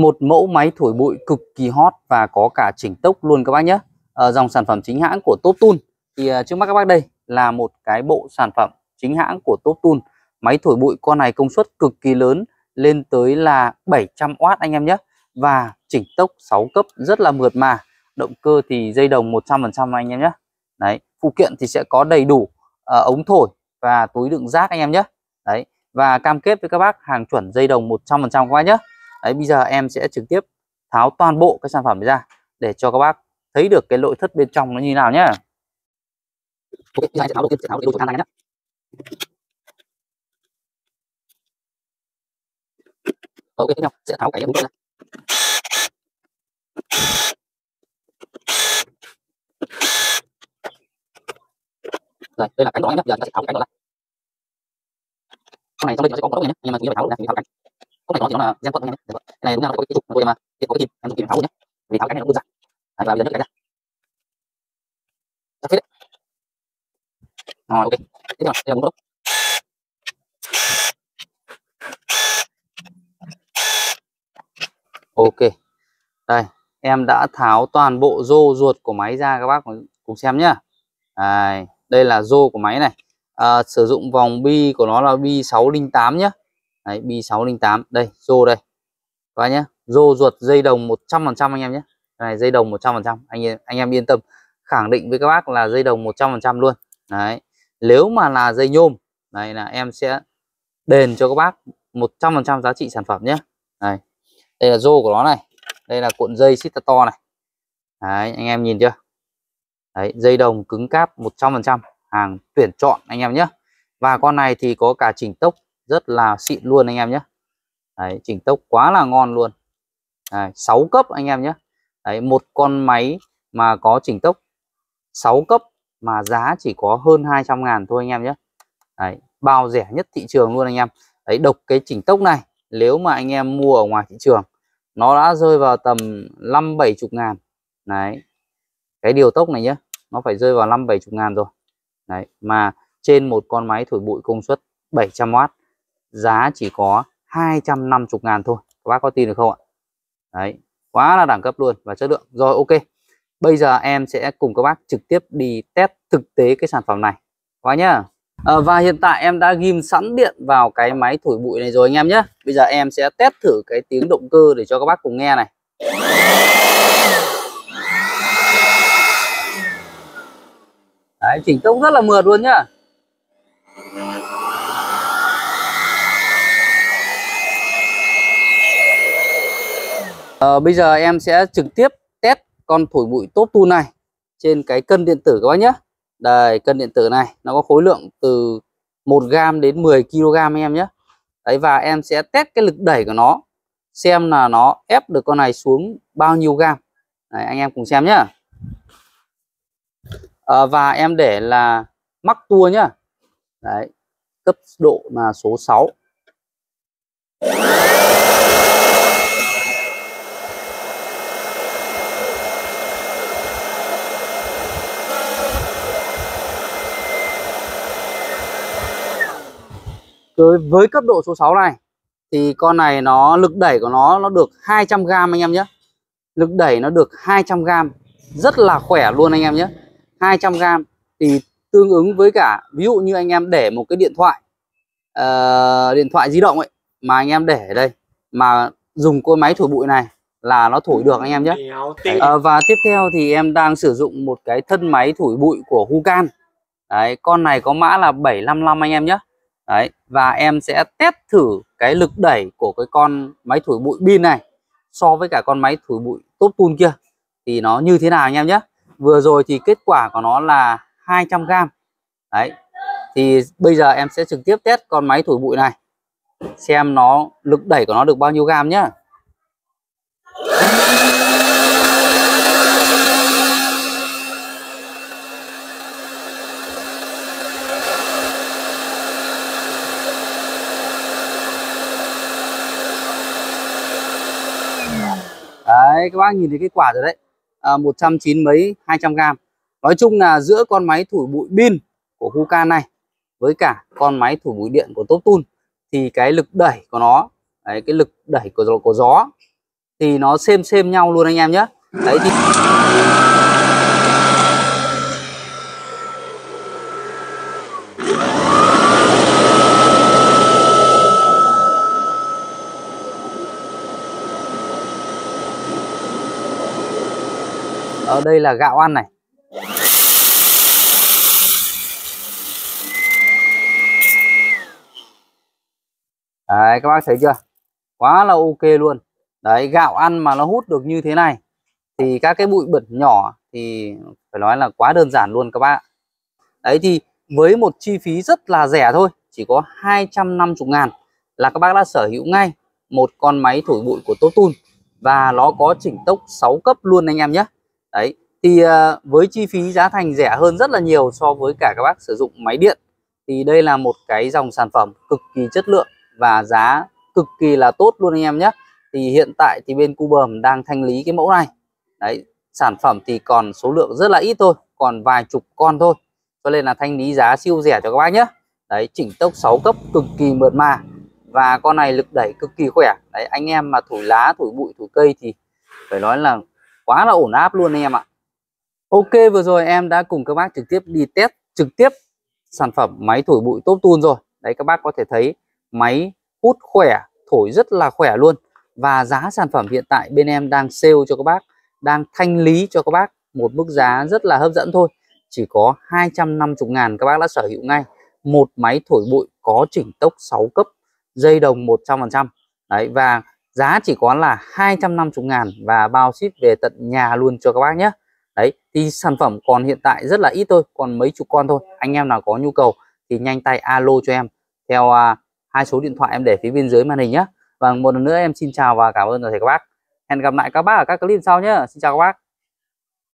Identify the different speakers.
Speaker 1: Một mẫu máy thổi bụi cực kỳ hot và có cả chỉnh tốc luôn các bác nhé. Dòng sản phẩm chính hãng của Top Tool. Thì trước mắt các bác đây là một cái bộ sản phẩm chính hãng của Top Tool. Máy thổi bụi con này công suất cực kỳ lớn, lên tới là 700W anh em nhé. Và chỉnh tốc 6 cấp rất là mượt mà. Động cơ thì dây đồng 100% anh em nhé. Đấy, phụ kiện thì sẽ có đầy đủ ống thổi và túi đựng rác anh em nhé. Đấy, và cam kết với các bác hàng chuẩn dây đồng 100% các bác nhé. Đấy, bây giờ em sẽ trực tiếp tháo toàn bộ cái sản phẩm này ra để cho các bác thấy được cái nội thất bên trong nó như nào nhé. Ok, bây giờ em sẽ tháo đầu tiên, sẽ tháo cái đồ này nhé. Ok, tiếp theo sẽ tháo cái ống này. Rồi, đây là cánh đó nhé. Giờ chúng ta sẽ tháo cái đó ra. Con này trong đây nó sẽ có một ống này nhé, nhưng mà chúng ta phải tháo ra, mình tháo cánh. Ống này nó thì nó là gen quận anh em nhé. Cái này đúng ra nó có cái trục mà thì có cái kim, em dùng kim tháo nhé. Vì tháo cái này nó đơn giản. Và bây giờ nhấc cái ra. Chắc phết đấy. Rồi, ok. Tiếp theo đây là bốn ống. Ok. Đây, em đã tháo toàn bộ rô ruột của máy ra các bác cùng xem nhé. Đây là rô của máy này. Sử dụng vòng bi của nó là bi 608 nhé. Đấy, bi 608. Đây, rô đây. Các bác nhé. Rô ruột dây đồng 100% anh em nhé. Này, dây đồng 100%. Anh em yên tâm. Khẳng định với các bác là dây đồng 100% luôn. Đấy. Nếu mà là dây nhôm, này là em sẽ đền cho các bác 100% giá trị sản phẩm nhé. Đây. Đây là rô của nó này. Đây là cuộn dây xít to này. Đấy, anh em nhìn chưa? Đấy, dây đồng cứng cáp 100%, hàng tuyển chọn anh em nhé. Và con này thì có cả chỉnh tốc rất là xịn luôn anh em nhé. Đấy, chỉnh tốc quá là ngon luôn. Đấy, 6 cấp anh em nhé. Đấy, một con máy mà có chỉnh tốc 6 cấp mà giá chỉ có hơn 200.000 thôi anh em nhé. Đấy, bao rẻ nhất thị trường luôn anh em. Đấy, độc cái chỉnh tốc này nếu mà anh em mua ở ngoài thị trường nó đã rơi vào tầm 50-70 ngàn. Đấy, cái điều tốc này nhé, nó phải rơi vào 50-70 ngàn rồi. Đấy, mà trên một con máy thổi bụi công suất 700W giá chỉ có 250 ngàn thôi. Các bác có tin được không ạ? Đấy, quá là đẳng cấp luôn và chất lượng. Rồi, ok. Bây giờ em sẽ cùng các bác trực tiếp đi test thực tế cái sản phẩm này các bác nhá. Và hiện tại em đã ghim sẵn điện vào cái máy thổi bụi này rồi anh em nhé. Bây giờ em sẽ test thử cái tiếng động cơ để cho các bác cùng nghe này. Đấy, chỉnh tốc rất là mượt luôn nhá. Bây giờ em sẽ trực tiếp test con thổi bụi Top Tool này trên cái cân điện tử các bác nhé. Đây, cân điện tử này nó có khối lượng từ 1 gram đến 10 kg anh em nhé. Đấy, và em sẽ test cái lực đẩy của nó xem là nó ép được con này xuống bao nhiêu gam. Đấy, anh em cùng xem nhé. Và em để là mắc tua nhá. Đấy, cấp độ là số 6. Với cấp độ số 6 này thì con này nó lực đẩy của nó được 200g anh em nhé. Lực đẩy nó được 200g, rất là khỏe luôn anh em nhé. 200g thì tương ứng với cả ví dụ như anh em để một cái điện thoại di động ấy mà anh em để ở đây mà dùng con máy thổi bụi này là nó thổi được anh em nhé. Và tiếp theo thì em đang sử dụng một cái thân máy thổi bụi của Hukan. Đấy, con này có mã là 755 anh em nhé. Đấy, và em sẽ test thử cái lực đẩy của cái con máy thổi bụi pin này so với cả con máy thổi bụi Top Tool kia thì nó như thế nào anh em nhé. Vừa rồi thì kết quả của nó là 200g. Đấy, thì bây giờ em sẽ trực tiếp test con máy thổi bụi này xem nó lực đẩy của nó được bao nhiêu gam nhá. Đấy, các bác nhìn thấy kết quả rồi đấy. 190 mấy 200g. Nói chung là giữa con máy thổi bụi pin của Hukan này với cả con máy thổi bụi điện của Top Tool thì cái lực đẩy của nó, đấy, cái lực đẩy của gió thì nó xem nhau luôn anh em nhé. Đấy thì ở đây là gạo ăn này. Đấy các bác thấy chưa, quá là ok luôn. Đấy, gạo ăn mà nó hút được như thế này thì các cái bụi bẩn nhỏ thì phải nói là quá đơn giản luôn các bác. Đấy thì với một chi phí rất là rẻ thôi, chỉ có 250.000 là các bác đã sở hữu ngay một con máy thổi bụi của Tốt Tool, và nó có chỉnh tốc 6 cấp luôn anh em nhé. Đấy thì với chi phí giá thành rẻ hơn rất là nhiều so với cả các bác sử dụng máy điện, thì đây là một cái dòng sản phẩm cực kỳ chất lượng và giá cực kỳ là tốt luôn anh em nhé. Thì hiện tại thì bên Cubum đang thanh lý cái mẫu này. Đấy, sản phẩm thì còn số lượng rất là ít thôi, còn vài chục con thôi, cho nên là thanh lý giá siêu rẻ cho các bác nhé. Đấy, chỉnh tốc 6 cấp cực kỳ mượt mà, và con này lực đẩy cực kỳ khỏe. Đấy, anh em mà thổi lá, thổi bụi, thổi cây thì phải nói là quá là ổn áp luôn anh em ạ. Ok, vừa rồi em đã cùng các bác trực tiếp đi test trực tiếp sản phẩm máy thổi bụi Tốt Tool rồi. Đấy, các bác có thể thấy máy hút khỏe, thổi rất là khỏe luôn. Và giá sản phẩm hiện tại bên em đang sale cho các bác, đang thanh lý cho các bác một mức giá rất là hấp dẫn thôi. Chỉ có 250.000 các bác đã sở hữu ngay một máy thổi bụi có chỉnh tốc 6 cấp, dây đồng 100%. Đấy, và giá chỉ có là 250.000 và bao ship về tận nhà luôn cho các bác nhé. Đấy thì sản phẩm còn hiện tại rất là ít thôi, còn mấy chục con thôi. Anh em nào có nhu cầu thì nhanh tay alo cho em theo hai số điện thoại em để phía bên dưới màn hình nhé. Và một lần nữa em xin chào và cảm ơn toàn thể các bác. Hẹn gặp lại các bác ở các clip sau nhé. Xin chào các bác.